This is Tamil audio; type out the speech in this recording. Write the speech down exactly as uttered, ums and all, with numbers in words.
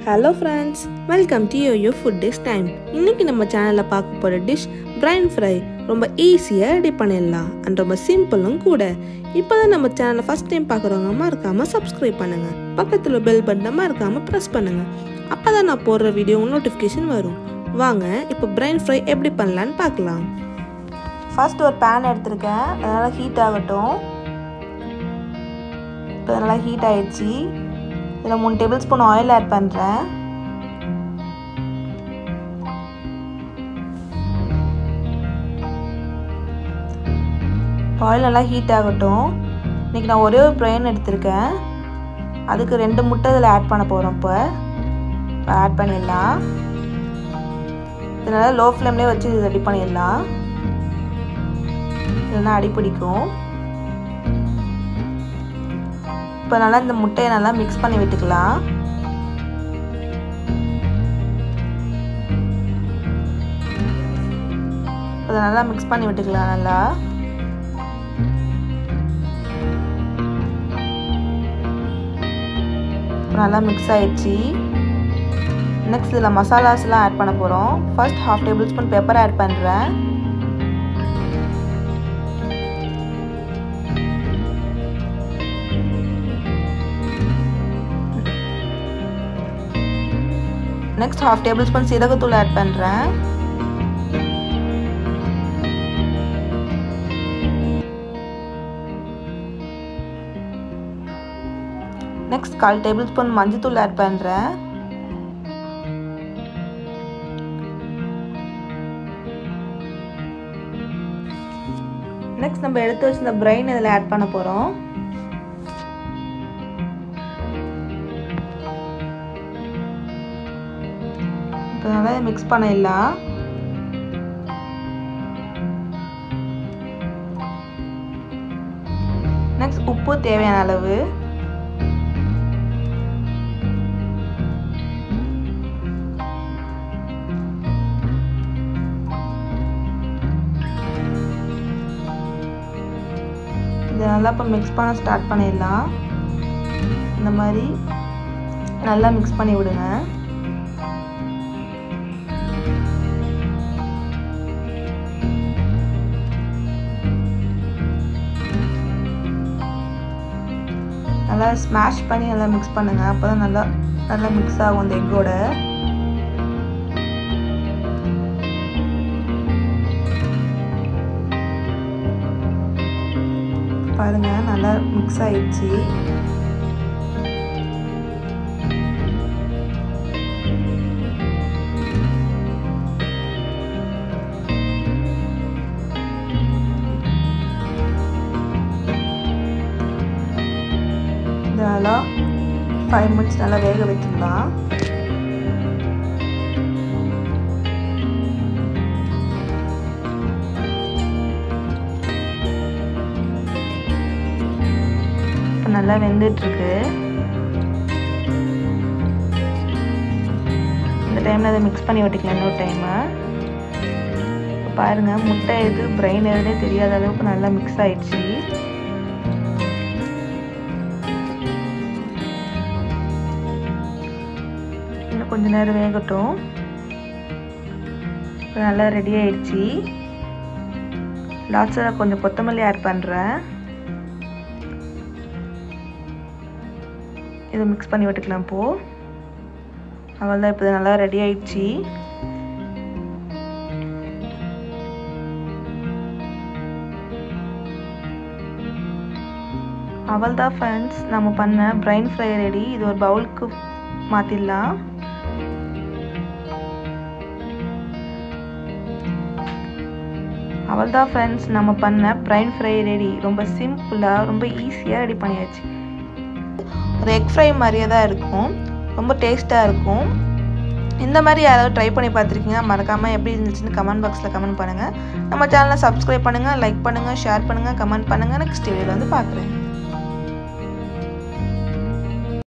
Hello friends, welcome to your Foodies time. இன்னைக்கு நம்ம சேனல்ல பார்க்க போற டிஷ் பிரைன் ஃப்ரை. ரொம்ப ஈஸியா ரெடி பண்ணிடலாம் and ரொம்ப சிம்பிளும் கூட. இப்போதான் நம்ம சேனலை ஃபர்ஸ்ட் டைம் பார்க்குறவங்க மறக்காம சப்ஸ்கிரைப் பண்ணுங்க. பக்கத்துல பெல் பட்டனை மறக்காம பிரஸ் பண்ணுங்க. அப்பதான் நான் போடுற வீடியோ நோட்டிஃபிகேஷன் வரும். வாங்க இப்போ பிரைன் ஃப்ரை எப்படி பண்ணலாம்னு பார்க்கலாம். ஃபர்ஸ்ட் ஒரு pan எடுத்துர்க்கேன். அதனால ஹீட் ஆகட்டும். இப்போ நல்லா ஹீட் ஆயிடுச்சு. இதில் மூணு டேபிள் ஸ்பூன் ஆயில் ஆட் பண்ணுறேன். ஆயில் நல்லா ஹீட் ஆகட்டும். இன்றைக்கி நான் ஒரே ஒரு பிரைன் எடுத்திருக்கேன். அதுக்கு ரெண்டு முட்டை இதில் ஆட் பண்ண போகிறோம். இப்போ இப்போ ஆட் பண்ணிடலாம். இதனால் லோ ஃப்ளேம்லேயே வச்சு இது ரெடி பண்ணிடலாம். இல்லைன்னா அடி பிடிக்கும். இப்போ நல்லா இந்த முட்டையை நல்லா மிக்ஸ் பண்ணி விட்டுக்கலாம். அதை நல்லா மிக்ஸ் பண்ணி விட்டுக்கலாம். நல்லா நல்லா மிக்ஸ் ஆயிடுச்சு. நெக்ஸ்ட் இதில் மசாலாஸ்லாம் ஆட் பண்ண போகிறோம். First half tablespoon pepper add பண்ணுறேன். நெக்ஸ்ட் ஹாஃப் டேபிள் ஸ்பூன் சீரகத்தூள் ஆட் பண்ணுறேன். நெக்ஸ்ட் கால் டேபிள் ஸ்பூன் மஞ்சத்தூள் ஆட் பண்ணுறேன். நெக்ஸ்ட் நம்ம எடுத்து வச்சிருந்த பிரைன் இதில் ஆட் பண்ண போகிறோம். நல்லா மிக்ஸ் பண்ணிடலாம். நெக்ஸ்ட் உப்பு தேவையான அளவு. இதை நல்லா இப்போ மிக்ஸ் பண்ண ஸ்டார்ட் பண்ணிடலாம். இந்த மாதிரி நல்லா மிக்ஸ் பண்ணி விடுங்க. நல்லா ஸ்மாஷ் பண்ணி நல்லா மிக்ஸ் பண்ணுங்க. அப்போ தான் நல்லா நல்லா மிக்ஸ் ஆகும் அந்த எக்கோட. பாருங்க நல்லா மிக்ஸ் ஆயிடுச்சு. நல்லா ஃபைவ் மினிட்ஸ் நல்லா வேக வச்சிடலாம். இப்போ நல்லா வெந்துட்டுருக்கு. இந்த டைமில் அதை மிக்ஸ் பண்ணி விட்டுக்கலாம் இன்னொரு டைமு. பாருங்கள் முட்டை எது பிரைன் எதுனே தெரியாத அளவுக்கு நல்லா மிக்ஸ் ஆயிடுச்சு. கொஞ்ச நேரம் வேகட்டும். நல்லா ரெடி ஆயிடுச்சு. லாஸ்ட்டாக கொஞ்சம் கொத்தமல்லி ஆட் பண்ணுறேன். இதை மிக்ஸ் பண்ணி விட்டுக்கலாம். இப்போ அவ்வளோதான். இப்போ நல்லா ரெடி ஆயிடுச்சு. அவ்வளோதான் ஃப்ரெண்ட்ஸ், நம்ம பண்ண பிரைன் ஃப்ரை ரெடி. இது ஒரு பவுலுக்கு மாற்றிடலாம். அவ்வளோதான் ஃப்ரெண்ட்ஸ், நம்ம பண்ண பிரைன் ஃப்ரை ரெடி. ரொம்ப சிம்பிளாக ரொம்ப ஈஸியாக ரெடி பண்ணியாச்சு. ஒரு எக் ஃப்ரை மாதிரியே தான் இருக்கும். ரொம்ப டேஸ்ட்டாக இருக்கும். இந்த மாதிரி யாராவது ட்ரை பண்ணி பார்த்துருக்கீங்கன்னா மறக்காமல் எப்படி இருந்துச்சுன்னு கமெண்ட் பாக்ஸில் கமெண்ட் பண்ணுங்கள். நம்ம சேனலை சப்ஸ்கிரைப் பண்ணுங்கள், லைக் பண்ணுங்கள், ஷேர் பண்ணுங்கள், கமெண்ட் பண்ணுங்கள். நெக்ஸ்ட் வீடியோவில் வந்து பார்க்குறேன்.